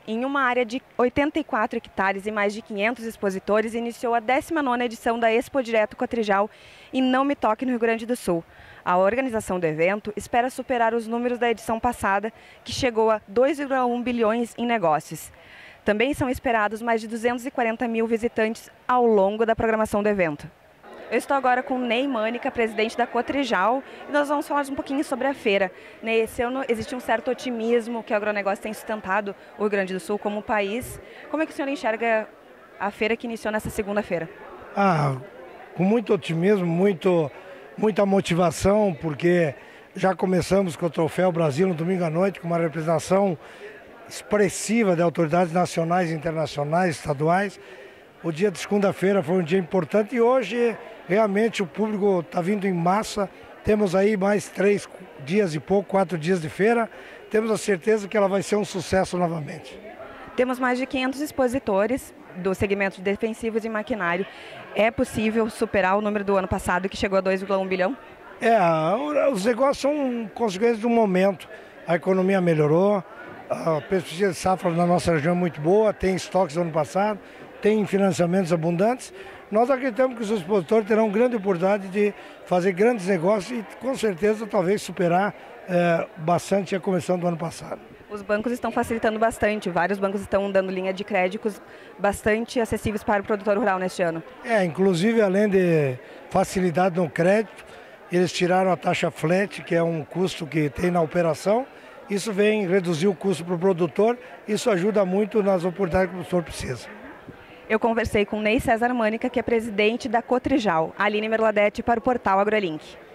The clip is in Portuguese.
Em uma área de 84 hectares e mais de 500 expositores, iniciou a 19ª edição da Expo Direto Cotrijal em Não Me Toque, no Rio Grande do Sul. A organização do evento espera superar os números da edição passada, que chegou a 2,1 bilhões em negócios. Também são esperados mais de 240 mil visitantes ao longo da programação do evento. Eu estou agora com Ney Mânica, presidente da Cotrijal, e nós vamos falar um pouquinho sobre a feira. Ney, esse ano existe um certo otimismo que o agronegócio tem sustentado o Rio Grande do Sul como país. Como é que o senhor enxerga a feira que iniciou nessa segunda-feira? Com muito otimismo, muita motivação, porque já começamos com o Troféu Brasil no domingo à noite, com uma representação expressiva de autoridades nacionais, internacionais, estaduais. O dia de segunda-feira foi um dia importante e hoje realmente o público está vindo em massa. Temos aí mais 3 dias e pouco, 4 dias de feira. Temos a certeza que ela vai ser um sucesso novamente. Temos mais de 500 expositores do segmento de defensivos e maquinário. É possível superar o número do ano passado, que chegou a 2,1 bilhão? Os negócios são consequências do momento. A economia melhorou, a perspectiva de safra na nossa região é muito boa, tem estoques do ano passado, tem financiamentos abundantes. Nós acreditamos que os expositores terão grande oportunidade de fazer grandes negócios e com certeza talvez superar bastante a comissão do ano passado. Os bancos estão facilitando bastante, vários bancos estão dando linha de créditos bastante acessíveis para o produtor rural neste ano. Inclusive além de facilidade no crédito, eles tiraram a taxa flat, que é um custo que tem na operação. Isso vem reduzir o custo para o produtor, isso ajuda muito nas oportunidades que o produtor precisa. Eu conversei com Ney César Mânica, que é presidente da Cotrijal, Aline Merladete, para o portal AgroLink.